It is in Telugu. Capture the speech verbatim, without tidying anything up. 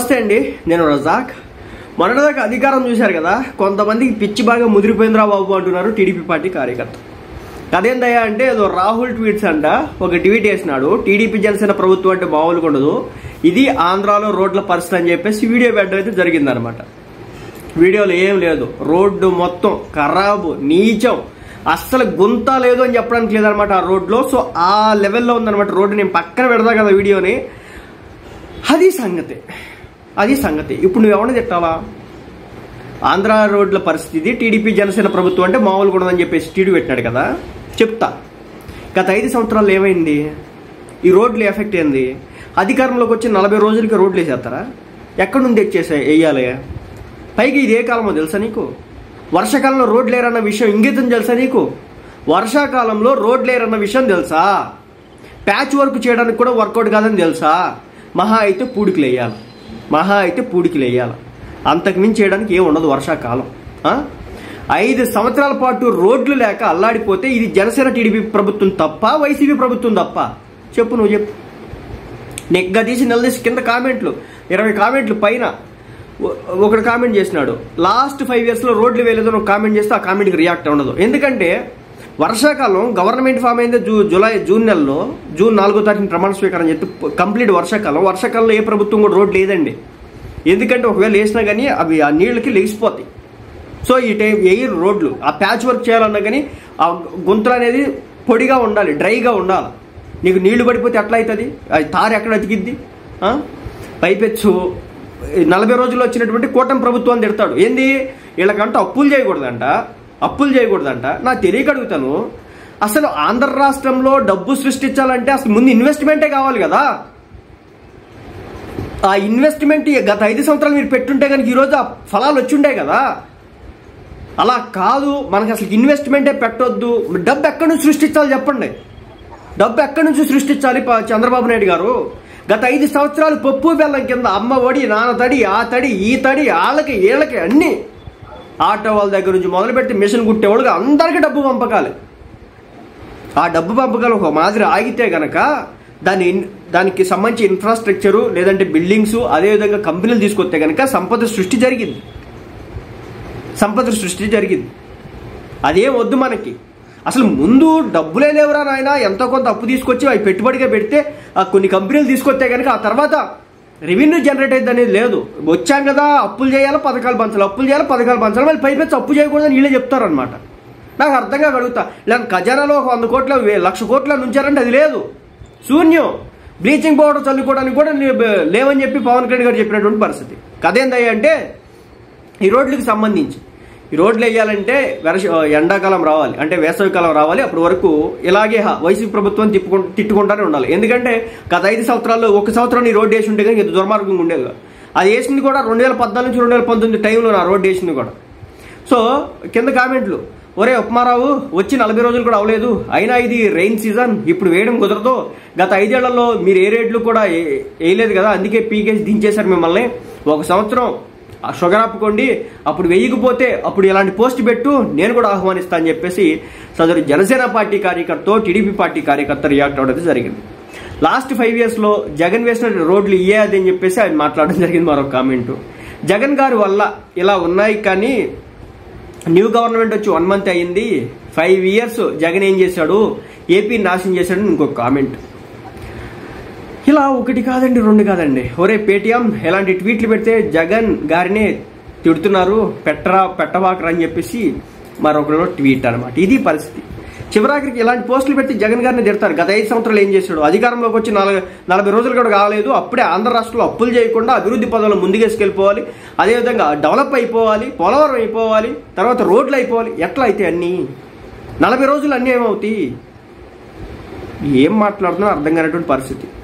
నమస్తే అండి, నేను రజాక్. మొన్నటిదాకా అధికారం చూశారు కదా, కొంతమందికి పిచ్చి బాగా ముదిరిపోయిందిరా బాబు అంటున్నారు టీడీపీ పార్టీ కార్యకర్త. అదేందయ్యా అంటే ఏదో రాహుల్ ట్వీట్స్ అంట ఒక ట్వీట్ వేసినాడు, టీడీపీ జనసేన ప్రభుత్వం అంటే మామూలుగా ఉండదు, ఇది ఆంధ్రాలో రోడ్ల పరిస్థితి అని చెప్పేసి వీడియో పెట్టడం అయితే జరిగిందనమాట. వీడియోలో ఏం లేదు, రోడ్డు మొత్తం ఖరాబు, నీచం, అస్సలు గుంత లేదు అని చెప్పడానికి లేదనమాట ఆ రోడ్లో. సో ఆ లెవెల్లో ఉందనమాట రోడ్డు. నేను పక్కన పెడతా కదా వీడియోని. అది సంగతి, అది సంగతి. ఇప్పుడు నువ్వు ఎవరిని తిట్టాలా? ఆంధ్ర రోడ్ల పరిస్థితి టీడీపీ జనసేన ప్రభుత్వం అంటే మామూలుగా ఉండదని చెప్పేసి టీడీ పెట్టినాడు కదా. చెప్తా, గత ఐదు సంవత్సరాలు ఏమైంది, ఈ రోడ్లు ఎఫెక్ట్ ఏంది? అధికారంలోకి వచ్చి నలభై రోజులకి రోడ్లు వేసేస్తారా? ఎక్కడి నుంచి తెచ్చేసా వేయాలి? పైకి ఇది ఏ కాలమో తెలుసా నీకు? వర్షాకాలంలో రోడ్లు లేరన్న విషయం ఇంగితం తెలుసా నీకు? వర్షాకాలంలో రోడ్లు లేరన్న విషయం తెలుసా? ప్యాచ్ వర్క్ చేయడానికి కూడా వర్కౌట్ కాదని తెలుసా? మహా అయితే పూడికలు వేయాలి, మహా అయితే పూడికలు వేయాలి, అంతకు మించి చేయడానికి ఏం ఉండదు వర్షాకాలం. ఐదు సంవత్సరాల పాటు రోడ్లు లేక అల్లాడిపోతే ఇది జనసేన టీడీపీ ప్రభుత్వం తప్ప, వైసీపీ ప్రభుత్వం తప్ప? చెప్పు, నువ్వు చెప్పు. నెగ్గా తీసి నిలదీసి కింద కామెంట్లు ఇరవై కామెంట్లు పైన ఒకడు కామెంట్ చేసినాడు, లాస్ట్ ఫైవ్ ఇయర్స్లో రోడ్లు వేయలేదు ఒక కామెంట్ చేస్తే ఆ కామెంట్కి రియాక్ట్ ఉండదు. ఎందుకంటే వర్షాకాలం గవర్నమెంట్ ఫామ్ అయింది జూ జూలై జూన్ నెలలో, జూన్ నాలుగో తారీఖున ప్రమాణ స్వీకారం చెప్పి కంప్లీట్ వర్షాకాలం. వర్షాకాలంలో ఏ ప్రభుత్వం కూడా రోడ్ లేదండి. ఎందుకంటే ఒకవేళ వేసినా కానీ అవి ఆ నీళ్ళకి లెగిసిపోతాయి. సో ఈ టైం ఏ రోడ్లు ఆ ప్యాచ్ వర్క్ చేయాలన్నా కానీ ఆ గుంతలు అనేది పొడిగా ఉండాలి, డ్రైగా ఉండాలి. నీకు నీళ్లు పడిపోతే ఎట్లా అవుతుంది? అది తారు ఎక్కడ అతికిద్ది? పైపెచ్చు నలభై రోజుల్లో వచ్చినటువంటి కూటమి ప్రభుత్వాన్ని తిడతాడు. ఏంది వీళ్ళకంట అప్పులు చేయకూడదంట, అప్పులు చేయకూడదంట. నాకు తెలియక అడుగుతాను, అసలు ఆంధ్ర రాష్ట్రంలో డబ్బు సృష్టించాలంటే అసలు ముందు ఇన్వెస్ట్మెంటే కావాలి కదా. ఆ ఇన్వెస్ట్మెంట్ గత ఐదు సంవత్సరాలు మీరు పెట్టుంటే కనుక ఈరోజు ఆ ఫలాలు వచ్చిండే కదా. అలా కాదు, మనకి అసలు ఇన్వెస్ట్మెంటే పెట్టొద్దు. డబ్బు ఎక్కడి నుంచి సృష్టించాలి చెప్పండి? డబ్బు ఎక్కడి నుంచి సృష్టించాలి చంద్రబాబు నాయుడు గారు? గత ఐదు సంవత్సరాలు పప్పు బెల్లం కింద అమ్మ ఒడి, నాన్న తడి, ఆ తడి, ఈ తడి, వాళ్ళకి వీళ్ళకి అన్ని ఆటో వాళ్ళ దగ్గర నుంచి మొదలు పెట్టి మిషన్ కుట్టేవాళ్ళకి అందరికీ డబ్బు పంపకాలి. ఆ డబ్బు పంపకాలు ఒక మాదిరి ఆగితే గనక దాని దానికి సంబంధించి ఇన్ఫ్రాస్ట్రక్చరు లేదంటే బిల్డింగ్స్ అదేవిధంగా కంపెనీలు తీసుకొస్తే కనుక సంపద సృష్టి జరిగింది, సంపద సృష్టి జరిగింది. అదేం వద్దు మనకి. అసలు ముందు డబ్బులే లేవురా నాయన, ఎంతో కొంత అప్పు తీసుకొచ్చి అవి పెట్టుబడిగా పెడితే కొన్ని కంపెనీలు తీసుకొస్తే కనుక ఆ తర్వాత రెవెన్యూ జనరేట్ అయింది అనేది లేదు. వచ్చాం కదా అప్పులు చేయాలి, పథకాలు పంచాలి, అప్పులు చేయాలి, పథకాలు పంచాలి, మళ్ళీ పైపెచ్చి అప్పు చేయకూడదని వీళ్ళే చెప్తారనమాట. నాకు అర్థంగా అడుగుతా, లేదా ఖజానాలో ఒక వంద కోట్ల లక్ష కోట్ల నుంచారంటే అది లేదు, శూన్యం. బ్లీచింగ్ పౌడర్ చల్లుకోవడానికి కూడా లేవని చెప్పి పవన్ కళ్యాణ్ గారు చెప్పినటువంటి పరిస్థితి. కదేందయ్య అంటే ఈ రోడ్లకు సంబంధించి ఈ రోడ్లు వేయాలంటే వర్ష ఎండాకాలం రావాలి, అంటే వేసవికాలం రావాలి. అప్పటి వరకు ఇలాగే వైసీపీ ప్రభుత్వం తిప్పుకు తిట్టుకుంటానే ఉండాలి. ఎందుకంటే గత ఐదు సంవత్సరాల్లో ఒక సంవత్సరం ఈ రోడ్డు వేసి ఉంటే కానీ ఇంత దుర్మార్గంగా ఉండేది. అది వేసింది కూడా రెండు వేల పద్నాలుగు నుంచి రెండు వేల పంతొమ్మిది టైంలో నా రోడ్డు వేసింది కూడా. సో కింద కామెంట్లు, ఒరే ఉప్మారావు వచ్చి నలభై రోజులు కూడా అవ్వలేదు, అయినా ఇది రెయిన్ సీజన్, ఇప్పుడు వేయడం కుదరదు, గత ఐదేళ్లలో మీరు ఏ రేట్లు కూడా వేయలేదు కదా, అందుకే పీకేసి దించేశారు మిమ్మల్ని, ఒక సంవత్సరం షుగర్ ఆపుకోండి, అప్పుడు వేయకపోతే అప్పుడు ఇలాంటి పోస్ట్ పెట్టు, నేను కూడా ఆహ్వానిస్తా అని చెప్పేసి సదరు జనసేన పార్టీ కార్యకర్త టీడీపీ పార్టీ కార్యకర్త రియాక్ట్ అవ్వడం జరిగింది. లాస్ట్ ఫైవ్ ఇయర్స్లో జగన్ వేసిన రోడ్లు ఇయ్యే అది అని చెప్పేసి ఆయన మాట్లాడడం జరిగింది. మరొక కామెంటు, జగన్ గారి వల్ల ఇలా ఉన్నాయి కానీ న్యూ గవర్నమెంట్ వచ్చి వన్ మంత్ అయ్యింది, ఫైవ్ ఇయర్స్ జగన్ ఏం చేశాడు, ఏపీ నాశనం చేశాడు ఇంకొక కామెంట్. ఇలా ఒకటి కాదండి, రెండు కాదండి. ఒరే పేటీఎం ఎలాంటి ట్వీట్లు పెడితే జగన్ గారిని తిడుతున్నారు, పెట్టరా పెట్టవాకరా అని చెప్పేసి మరొకరు ట్వీట్ అనమాట. ఇది పరిస్థితి. చివరాఖరికి ఇలాంటి పోస్టులు పెట్టి జగన్ గారిని తిడతారు. గత ఐదు సంవత్సరాలు ఏం చేశాడు? అధికారంలోకి వచ్చి నలభై నలభై రోజులు కూడా కాలేదు, అప్పుడే ఆంధ్ర రాష్ట్రంలో అప్పులు చేయకుండా అభివృద్ధి పదంలో ముందుకేసుకెళ్ళిపోవాలి, అదేవిధంగా డెవలప్ అయిపోవాలి, పోలవరం అయిపోవాలి, తర్వాత రోడ్లు అయిపోవాలి. ఎట్లా అయితే అన్నీ నలభై రోజులు అన్నీ ఏమవుతాయి? ఏం మాట్లాడుతున్నా అర్థం కానటువంటి పరిస్థితి.